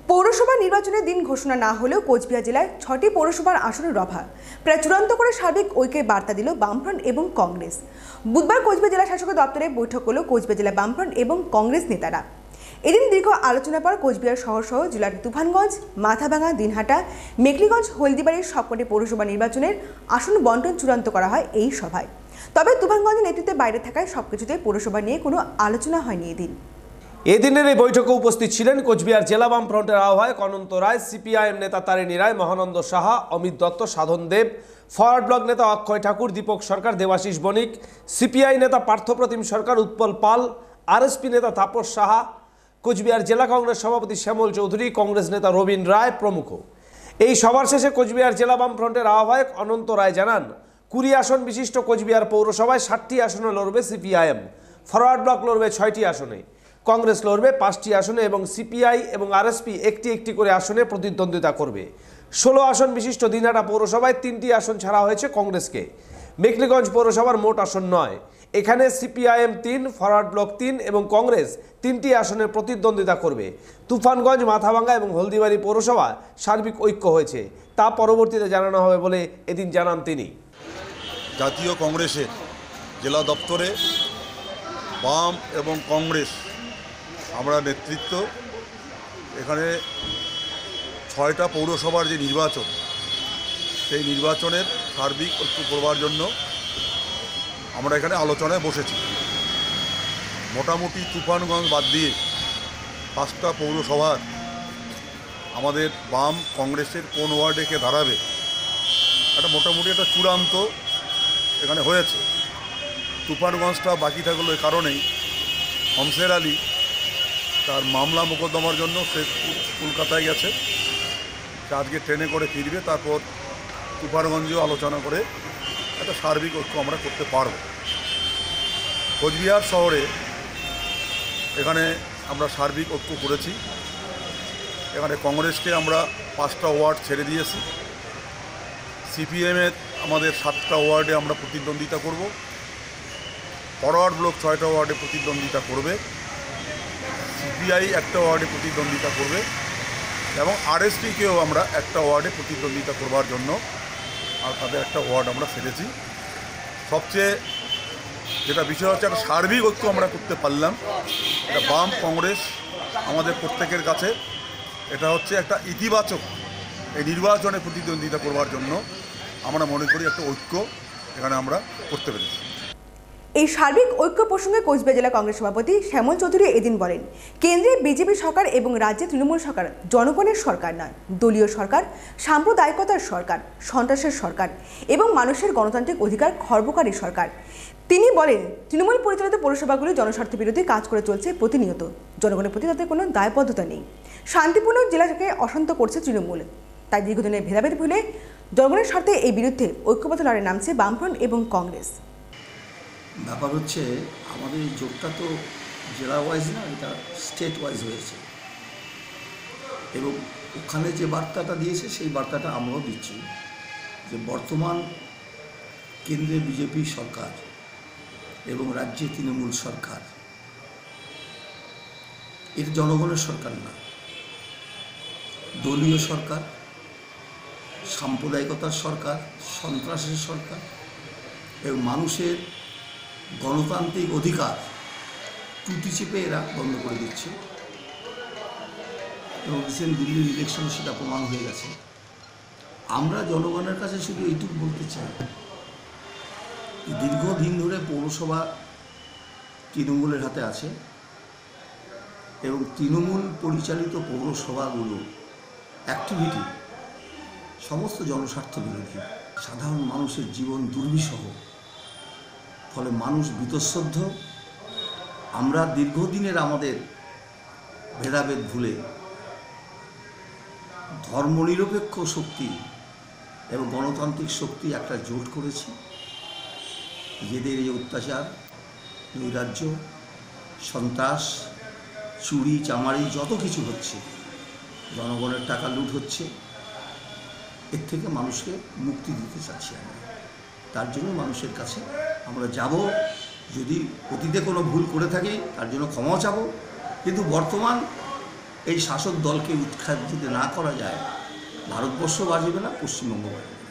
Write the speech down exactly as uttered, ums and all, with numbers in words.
পৌরসভা নির্বাচনের দিন ঘোষণা না হলেও কোচবিহার জেলায় ছটি পৌরসভার আসনের অভাব প্রায় চূড়ান্ত করে সার্বিক ঐক্যের বার্তা দিল বামফ্রন্ট এবং কংগ্রেস। বুধবার কোচবিহার জেলা শাসকের দপ্তরে বৈঠক হলো কোচবিহার জেলা বামফ্রন্ট এবং কংগ্রেস নেতারা। এদিন দীর্ঘ আলোচনার পর কোচবিহার শহর সহ জেলার তুফানগঞ্জ, মাথাভাঙা, দিনহাটা, মেকলিগঞ্জ, হলদিবাড়ির সবকটি পৌরসভা নির্বাচনের আসন বন্টন চূড়ান্ত করা হয় এই সভায়। তবে তুফানগঞ্জের নেতৃত্বে বাইরে থাকায় সবকিছুতে পৌরসভা নিয়ে কোনো আলোচনা হয়নি। এদিন এদিনের এই বৈঠকে উপস্থিত ছিলেন কোচবিহার জেলা বামফ্রন্টের আহ্বায়ক অনন্ত রায়, সিপিআইএম নেতা তারিণী রায়, মহানন্দ সাহা, অমিত দত্ত, সাধন দেব, ফরওয়ার্ড ব্লক নেতা অক্ষয় ঠাকুর, দীপক সরকার, দেবাশিস বণিক, সিপিআই নেতা পার্থপ্রতিম সরকার, উৎপল পাল, আরএসপি নেতা তাপস সাহা, কোচবিহার জেলা কংগ্রেস সভাপতি শ্যামল চৌধুরী, কংগ্রেস নেতা রবীন রায় প্রমুখ। এই সভার শেষে কোচবিহার জেলা বামফ্রন্টের আহ্বায়ক অনন্ত রায় জানান, কুড়ি আসন বিশিষ্ট কোচবিহার পৌরসভায় ষাটটি আসনে লড়বে সিপিআইএম, ফরওয়ার্ড ব্লক লড়বে ছয়টি আসনে, কংগ্রেস লড়বে পাঁচটি আসনে এবং সিপিআই এবং আরএসপি একটি একটি করে আসনে প্রতিদ্বন্দ্বিতা করবে। ষোলো আসন বিশিষ্ট দিনহাটা পৌরসভায় তিনটি আসন ছাড়া হয়েছে কংগ্রেসকে। মেকলিগঞ্জ পৌরসভার মোট আসন নয়, এখানে সিপিআইএম তিন, ফরওয়ার্ড ব্লক তিন এবং কংগ্রেস তিনটি আসনে প্রতিদ্বন্দ্বিতা করবে। তুফানগঞ্জ, মাথাভাঙ্গা এবং হলদিবাড়ি পৌরসভা সার্বিক ঐক্য হয়েছে, তা পরবর্তীতে জানানো হবে বলে এদিন জানান তিনি। জাতীয় কংগ্রেসের জেলা দপ্তরে বাম এবং কংগ্রেস আমরা নেতৃত্ব, এখানে ছয়টা পৌরসভার যে নির্বাচন, সেই নির্বাচনের সার্বিক ঐক্য করবার জন্য আমরা এখানে আলোচনায় বসেছি। মোটামুটি তুফানগঞ্জ বাদ দিয়ে পাঁচটা পৌরসভার আমাদের বাম কংগ্রেসের কোন ওয়ার্ডে কে দাঁড়াবে একটা মোটামুটি একটা চূড়ান্ত এখানে হয়েছে। তুফানগঞ্জটা বাকি থাকলো এই কারণেই, হমসের আলী তার মামলা মোকদ্দমার জন্য সে কলকাতায় গেছে, সে আজকে ট্রেনে করে ফিরবে, তারপর তুফানগঞ্জেও আলোচনা করে একটা সার্বিক ঐক্য আমরা করতে পারব। কোচবিহার শহরে এখানে আমরা সার্বিক ঐক্য করেছি। এখানে কংগ্রেসকে আমরা পাঁচটা ওয়ার্ড ছেড়ে দিয়েছি, সিপিএমের আমাদের সাতটা ওয়ার্ডে আমরা প্রতিদ্বন্দ্বিতা করব, ফরওয়ার্ড ব্লক ছয়টা ওয়ার্ডে প্রতিদ্বন্দ্বিতা করবে, সিপিআই একটা ওয়ার্ডে প্রতিদ্বন্দ্বিতা করবে এবং আরএসপিকেও আমরা একটা ওয়ার্ডে প্রতিদ্বন্দ্বিতা করবার জন্য আর তাদের একটা ওয়ার্ড আমরা ছেড়েছি। সবচেয়ে যেটা বিষয় হচ্ছে একটা সার্বিক ঐক্য আমরা করতে পারলাম। এটা বাম কংগ্রেস আমাদের প্রত্যেকের কাছে এটা হচ্ছে একটা ইতিবাচক, এই নির্বাচনে প্রতিদ্বন্দ্বিতা করবার জন্য আমরা মনে করি একটা ঐক্য এখানে আমরা করতে পেরেছি। এই সার্বিক ঐক্য প্রসঙ্গে কোচবিহার জেলা কংগ্রেস সভাপতি শ্যামল চৌধুরী এদিন বলেন, কেন্দ্রে বিজেপি সরকার এবং রাজ্যে তৃণমূল সরকার জনগণের সরকার নয়, দলীয় সরকার, সাম্প্রদায়িকতার সরকার, সন্ত্রাসের সরকার এবং মানুষের গণতান্ত্রিক অধিকার খর্বকারী সরকার। তিনি বলেন, তৃণমূল পরিচালিত পৌরসভাগুলি জনস্বার্থ বিরোধী কাজ করে চলছে প্রতিনিয়ত, জনগণের প্রতি তাদের কোনো দায়বদ্ধতা নেই। শান্তিপূর্ণ জেলাকে অশান্ত করছে তৃণমূল, তাই দীর্ঘদিনের ভেদাভেদ ভুলে জনগণের স্বার্থে এই বিরুদ্ধে ঐক্যবদ্ধ লড়াই নামছে বামফ্রন্ট এবং কংগ্রেস। ব্যাপার হচ্ছে আমাদের এই জোটটা তো জেলা ওয়াইজ না, এটা স্টেট ওয়াইজ হয়েছে এবং ওখানে যে বার্তাটা দিয়েছে সেই বার্তাটা আমরাও দিচ্ছি যে বর্তমান কেন্দ্রে বিজেপি সরকার এবং রাজ্যে তৃণমূল সরকার, এর জনগণের সরকার না, দলীয় সরকার, সাম্প্রদায়িকতার সরকার, সন্ত্রাসের সরকার এবং মানুষের গণতান্ত্রিক অধিকার টুটি চেপে এরা বন্ধ করে দিচ্ছে এবং রিসেন্ট দিল্লির ইলেকশনে সেটা প্রমাণ হয়ে গেছে। আমরা জনগণের কাছে শুধু এইটুকু বলতে চাই, দীর্ঘদিন ধরে পৌরসভা তৃণমূলের হাতে আছে এবং তৃণমূল পরিচালিত পৌরসভাগুলো অ্যাক্টিভিটি সমস্ত জনস্বার্থ বিরোধী, সাধারণ মানুষের জীবন দুর্বিষহ, ফলে মানুষ বীতশ্রদ্ধ। আমরা দীর্ঘদিনের আমাদের ভেদাভেদ ভুলে ধর্মনিরপেক্ষ শক্তি এবং গণতান্ত্রিক শক্তি একটা জোট করেছি। নিজেদের এই অত্যাচার, নৈরাজ্য, সন্ত্রাস, চুরি চামারি যত কিছু হচ্ছে, জনগণের টাকা লুট হচ্ছে, এর থেকে মানুষকে মুক্তি দিতে চাচ্ছি আমরা। তার জন্য মানুষের কাছে আমরা যাব, যদি অতীতে কোনো ভুল করে থাকি তার জন্য ক্ষমাও চাবো, কিন্তু বর্তমান এই শাসক দলকে উৎখাত যদি না করা যায়, ভারতবর্ষ বাঁচবে না, পশ্চিমবঙ্গ বাঁচবে না।